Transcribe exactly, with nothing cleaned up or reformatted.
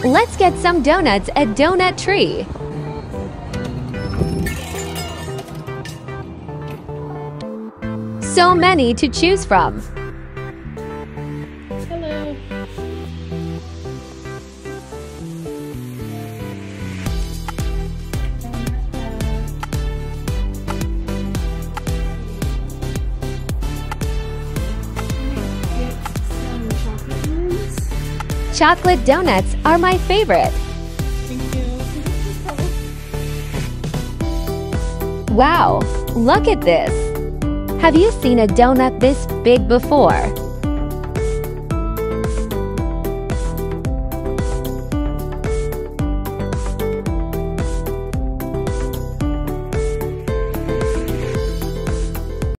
Let's get some donuts at Donut Tree. So many to choose from. Hello. Chocolate donuts are my favorite. Thank you. Wow, look at this. Have you seen a donut this big before?